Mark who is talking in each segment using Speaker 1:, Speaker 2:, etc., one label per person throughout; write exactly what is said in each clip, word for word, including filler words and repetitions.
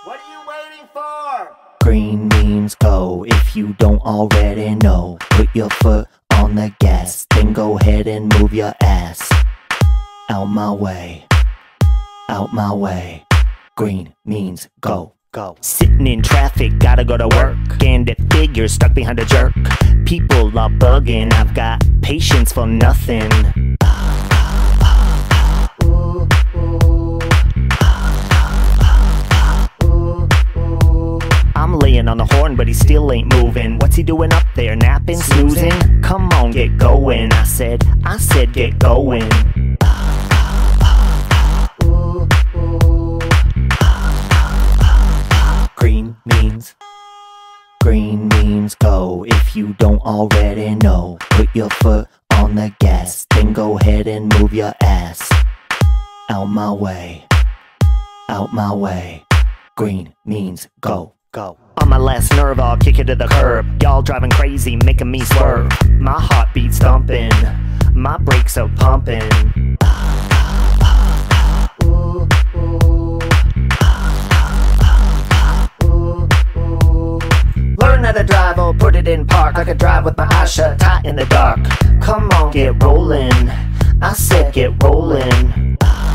Speaker 1: What are you waiting for?
Speaker 2: Green means go. If you don't already know, put your foot on the gas, then go ahead and move your ass. Out my way, out my way. Green means go, go. Sitting in traffic, gotta go to work, and that figure stuck behind a jerk. People are bugging, I've got patience for nothing. I'm laying on the horn, but he still ain't moving. What's he doing up there, napping, snoozing? Come on, get going. I said, I said get going. Green means, green means go. If you don't already know, put your foot on the gas, then go ahead and move your ass. Out my way, out my way. Green means go, go. On my last nerve, I'll kick it to the curb. Y'all driving crazy, making me swerve. My heartbeat's thumping, my brakes are pumping. Learn how to drive, or put it in park. I could drive with my eyes shut tight in the dark. Come on, get rolling. I said get rolling.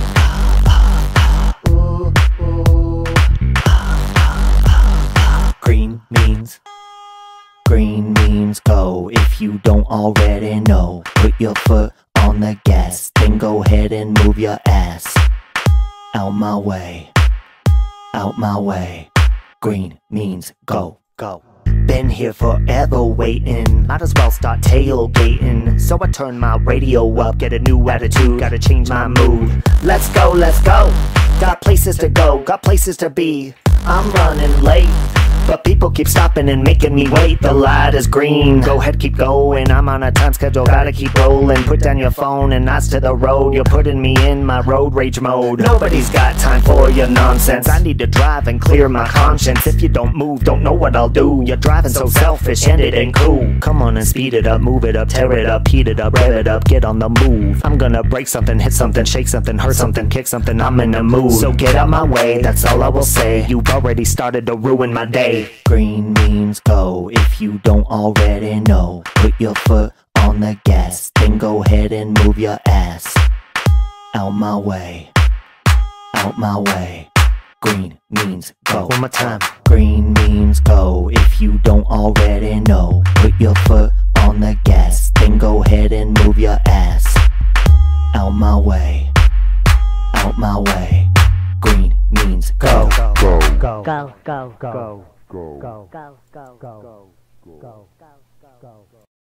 Speaker 2: Green means, green means go. If you don't already know, put your foot on the gas, then go ahead and move your ass. Out my way, out my way. Green means go, go. Been here forever waiting, might as well start tailgating. So I turn my radio up, get a new attitude, gotta change my mood. Let's go, let's go. Got places to go, got places to be. I'm running late, but people keep stopping and making me wait. The light is green, go ahead, keep going. I'm on a time schedule, gotta keep rolling. Put down your phone and eyes to the road. You're putting me in my road rage mode. Nobody's got time for your nonsense. I need to drive and clear my conscience. If you don't move, don't know what I'll do. You're driving so selfish and it ain't cool. Come on and speed it up, move it up, tear it up, heat it up, rev it up, get on the move. I'm gonna break something, hit something, shake something, hurt something, kick something. I'm in the mood, so get out my way, that's all I will say. You've already started to ruin my day. Green means go. If you don't already know, put your foot on the gas, then go ahead and move your ass. Out my way, out my way. Green means go. One more time. Green means go. If you don't already know, put your foot on the gas, then go ahead and move your ass. Out my way, out my way. Green means go, go, go,
Speaker 3: Go, go, go,
Speaker 2: go.
Speaker 3: go, go, go, go, go, go, go, go.